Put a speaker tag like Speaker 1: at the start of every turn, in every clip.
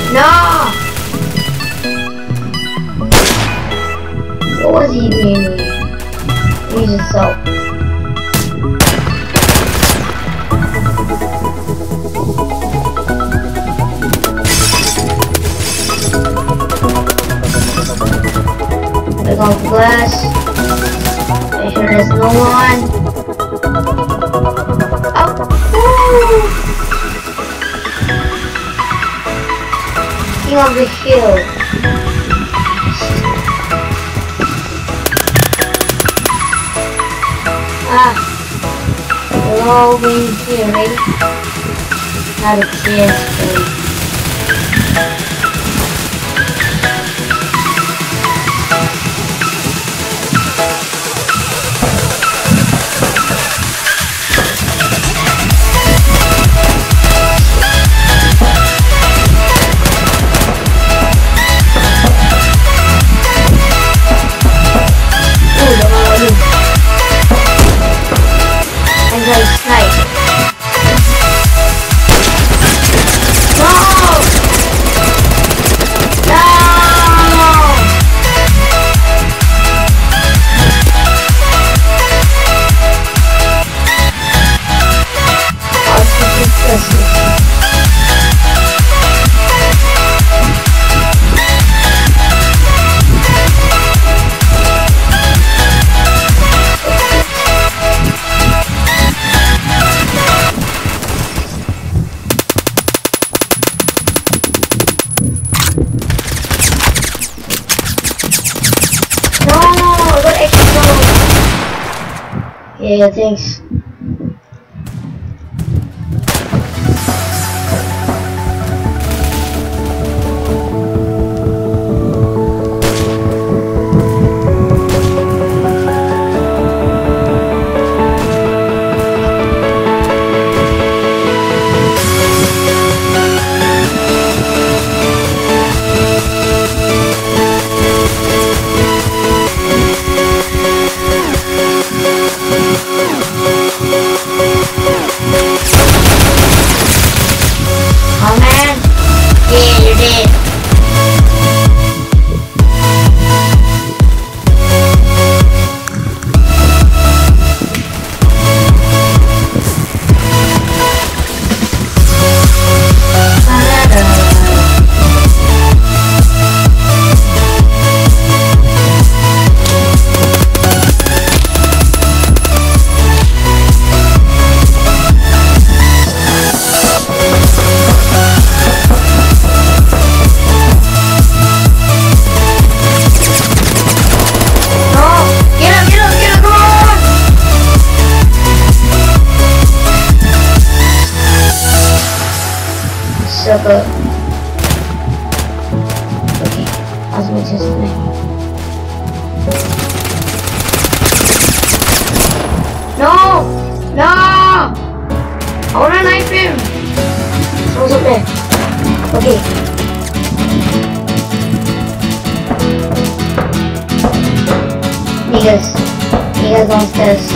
Speaker 1: No! What was he doing? Use yourself. We're going to glass. Make sure there's no one. Oh! Woo! King of the hill. We're all going here, right? Not a chance, right? Yeah, thanks. Sucker. Okay, as much as I No! No! I wanna knife him! Someone's up there. Okay. Niggas downstairs.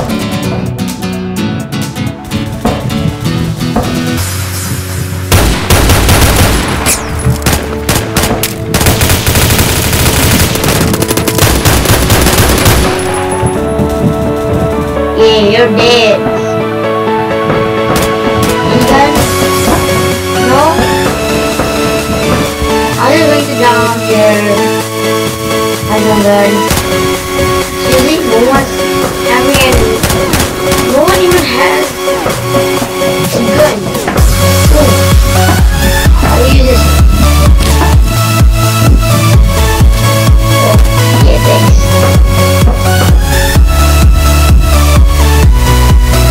Speaker 1: You're dead. You guys? No? I'm just going to down here. I don't know. Seriously? No one's having any. No one even has a gun. How do you use this? Oh, yeah, thanks.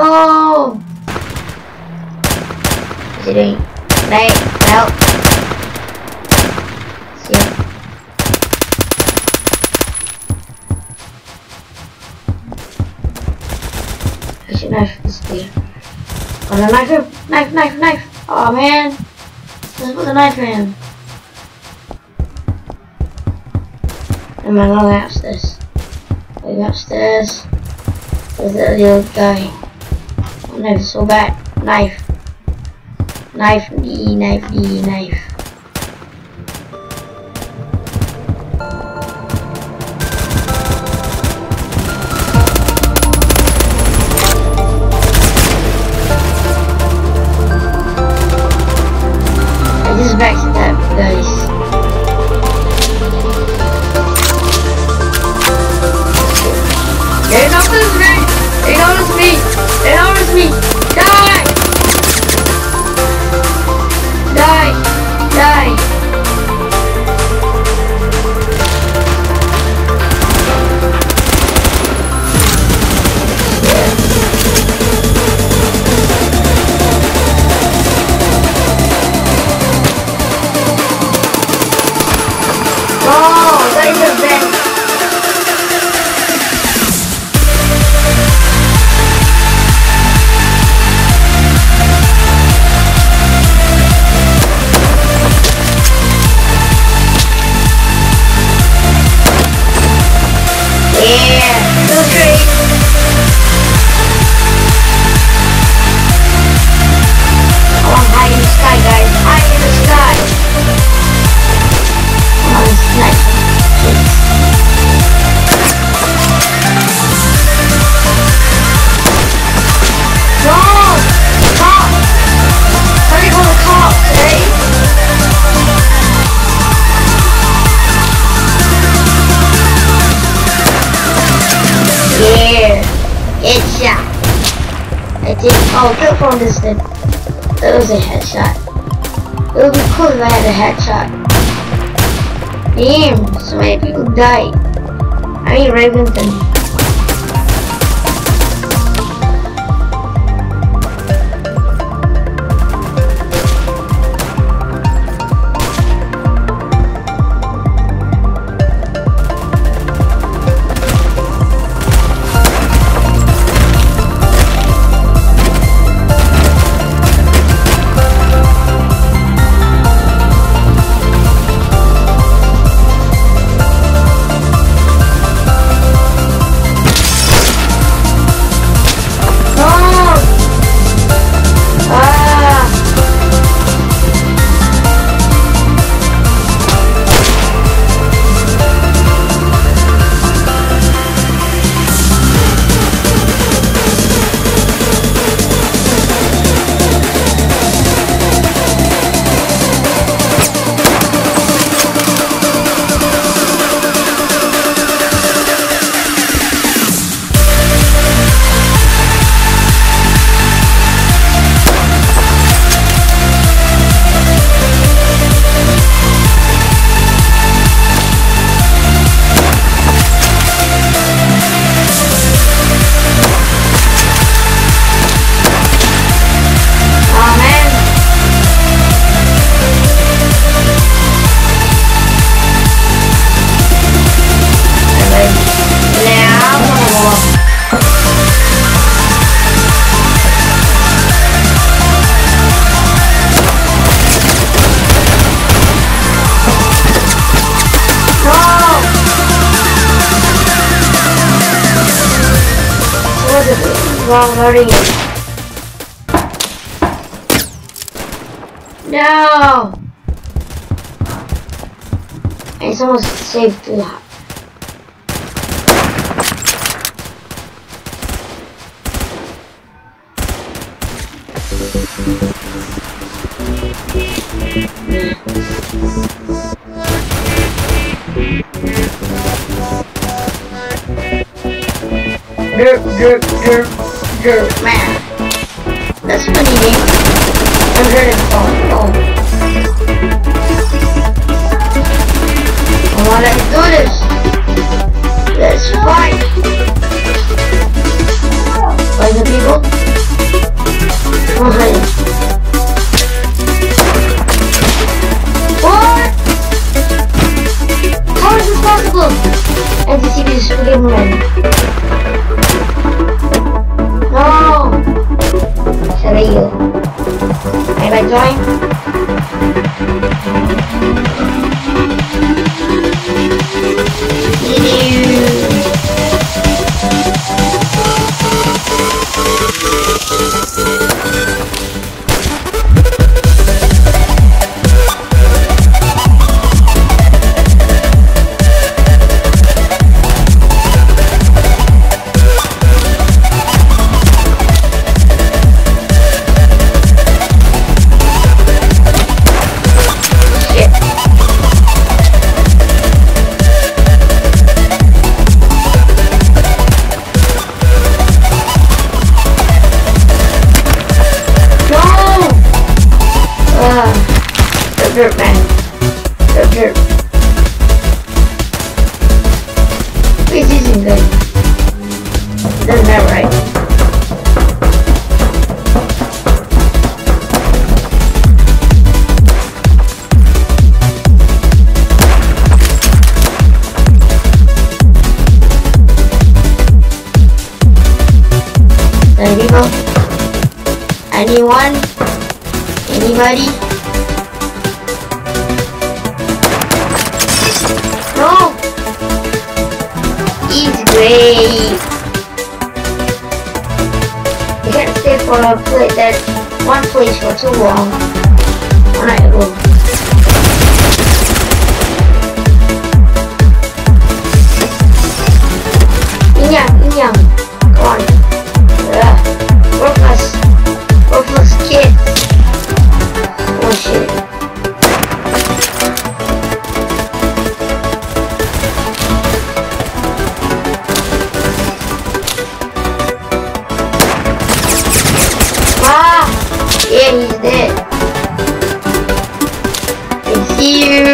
Speaker 1: No! What's he doing? Right, help. See ya. There's your knife, it's clear. Oh, the knife him! Knife! Oh man! Let's put the knife in him. And my long upstairs. Going upstairs. There's the little guy. Oh, knife is so bad. Knife. Knife. I just backstabbed, guys. They notice me! Die! Oh, that is a bad. Oh, good from distance. That was a headshot. It would be cool if I had a headshot. Damn, so many people died. I mean, Raventon. Wrong area. No! It's almost safe to that. Man, that's funny name. I've heard it before. Come on, let's do this. Let's fight. Fight the people. time. Dirt man. Dirt. This isn't good. Doesn't that right? There we go. Anyone? Anybody? No! He's great! You can't stay for one place for too long. Alright, go. Inyang. Come on. Worthless kids. Oh shit. Yeah, he's dead. I see you.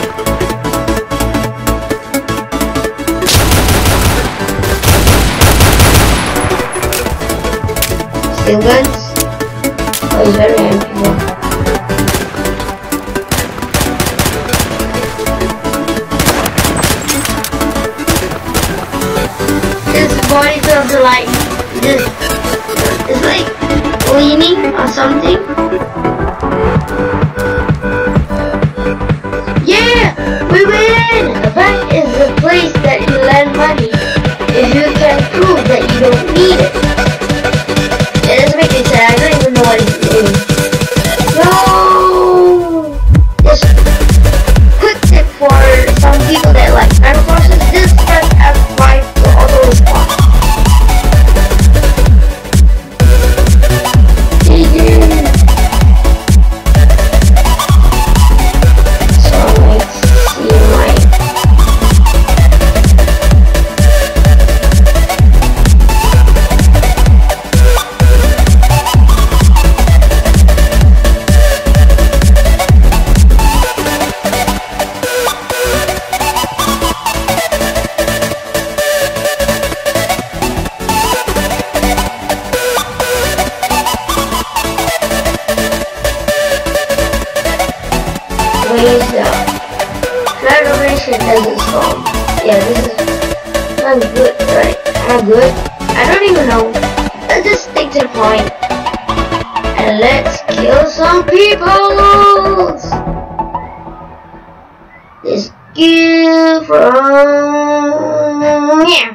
Speaker 1: Still guns? Oh, he's very empty. His body feels like this. It's like leaning or something. Yeah, we win! The bank is the place that you lend money if you can prove that you don't need it. It doesn't make any sense. I don't even know what he's doing. No! Just quick tip for some people that like Animal Crossing. Just press F5 to auto respawn. Renovation doesn't solve. Yeah, this is not good, right? Not good? I don't even know. Let's just stick to the point. And let's kill some people! Let's kill from... Yeah.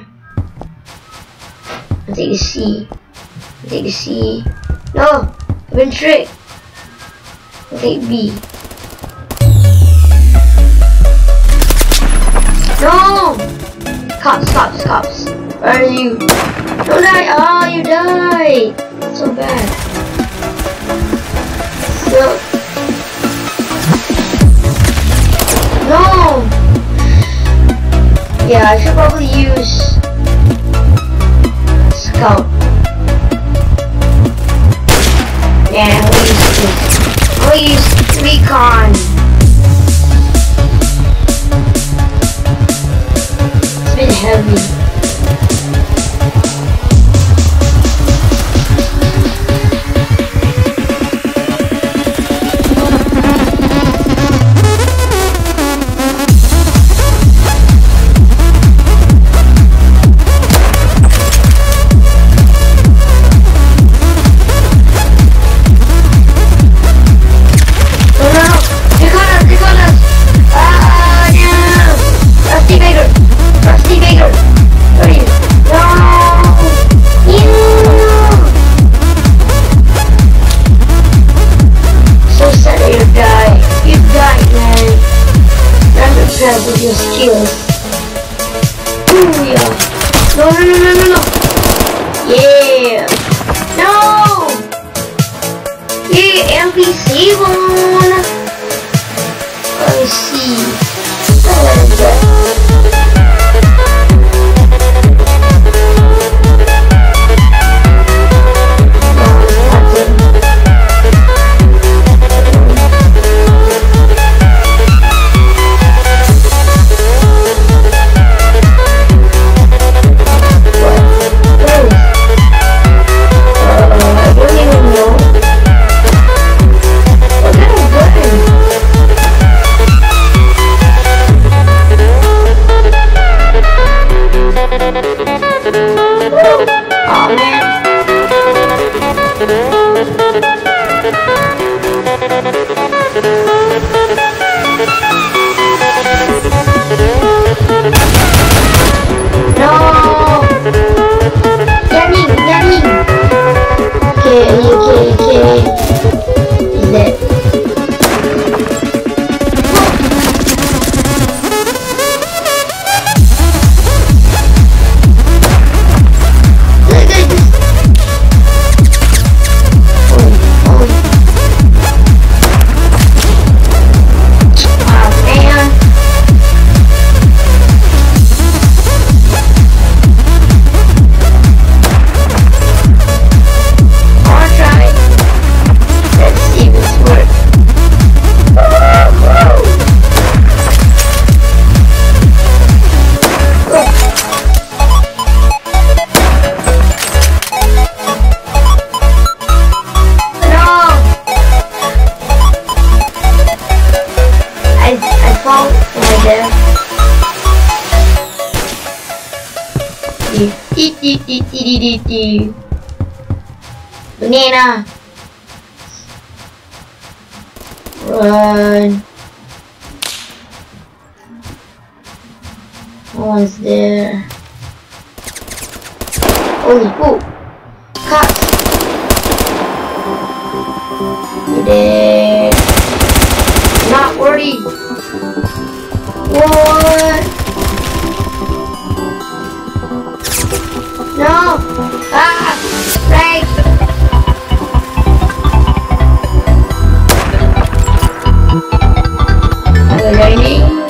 Speaker 1: I'll take the C. No! I've been tricked. I'll take B. No! Cops. Where are you? Don't die! Oh, you died! That's so bad. No! Yeah, I should probably use Scout. Yeah, I'll use Recon. Heavy. NPC one. Let me see. Where is it? Banana. Run. No one's there. Holy poop. Cops. You're dead. Not worried. What? No! Ah! Right! Raining.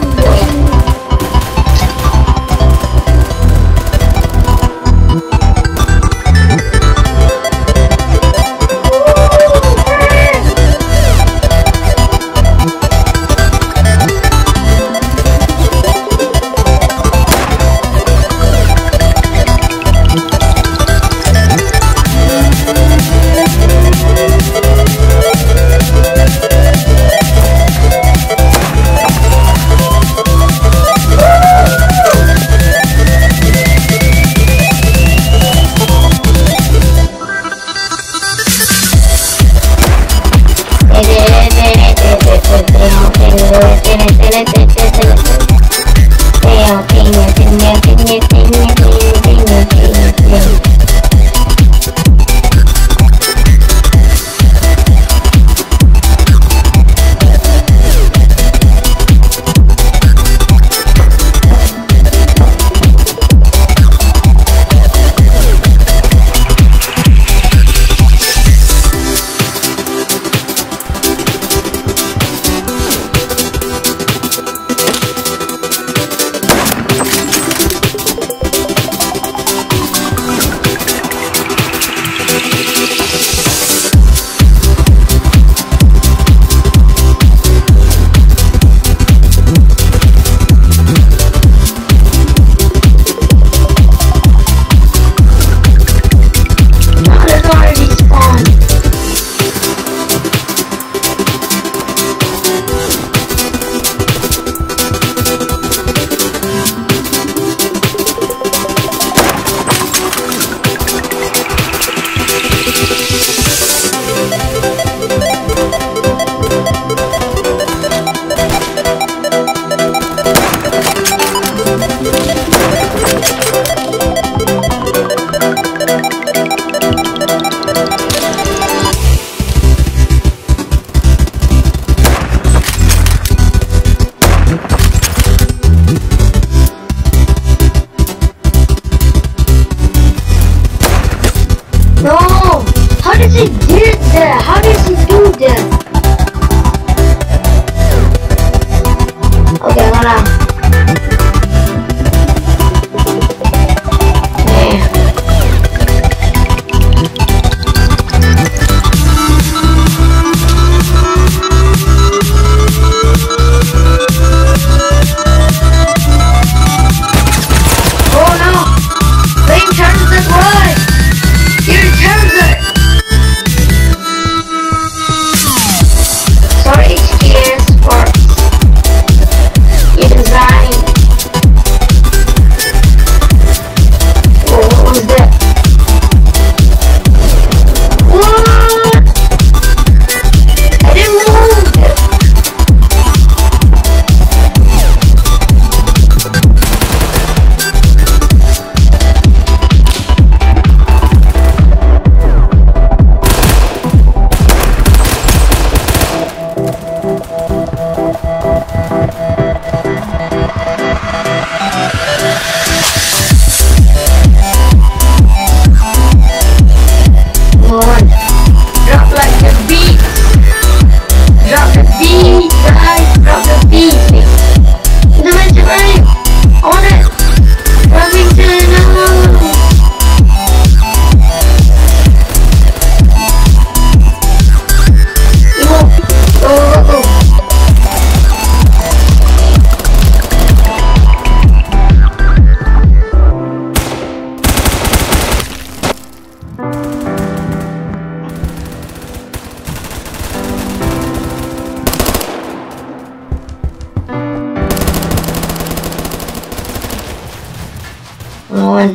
Speaker 1: on.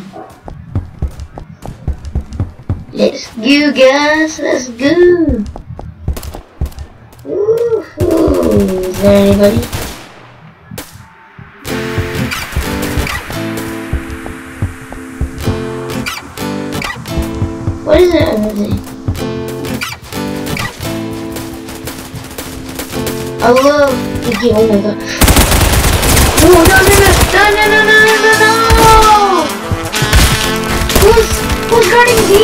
Speaker 1: Let's go, guys. Let's go. Woohoo! Is there anybody? What is that other thing? I love the game. Oh my god. Oh, no, no, no, no, no, no, no, no, no! Who's guarding B?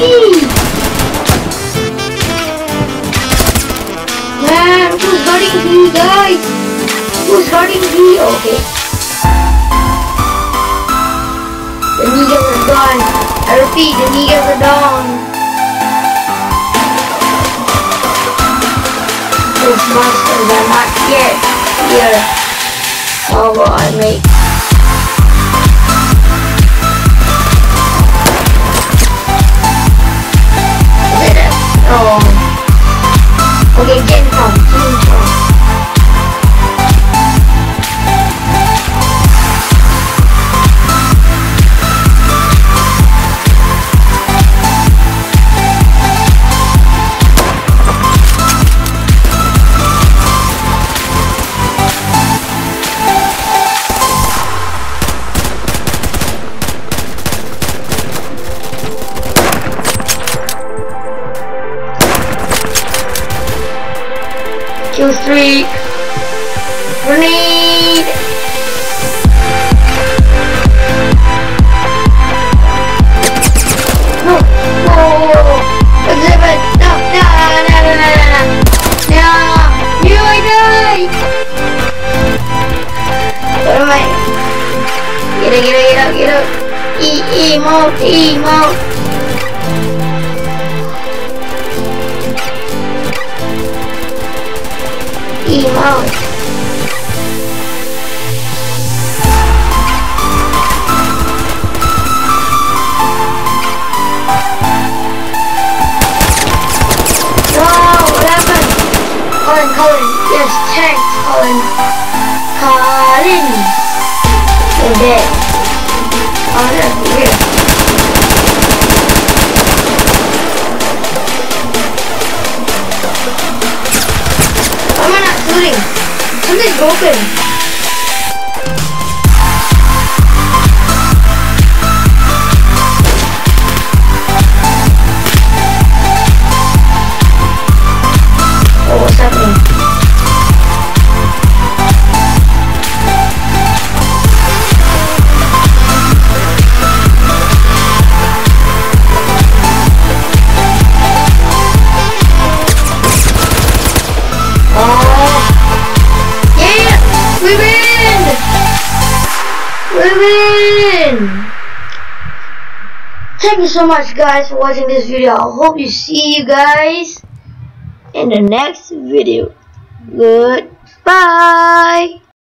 Speaker 1: Man, who's guarding B, guys? Who's guarding B? Okay. The niggas are gone. I repeat, the niggas are gone. Those monsters are not yet here. Oh, what I make. Is it that? Oh. Okay, get from. Kill streak. Grenade. No, no, exhibit. No, no, no, no, no, no, no. You, I die. What am I? Get up, get up, get up, get up. Emote, emote. Emote. No, what happened? Colin, yes, tanks, Colin. You're dead. Oh, that's weird. Why am I not shooting? Something's broken. Oh, what's happening? Thank you so much, guys, for watching this video. I hope you see you guys in the next video. Goodbye.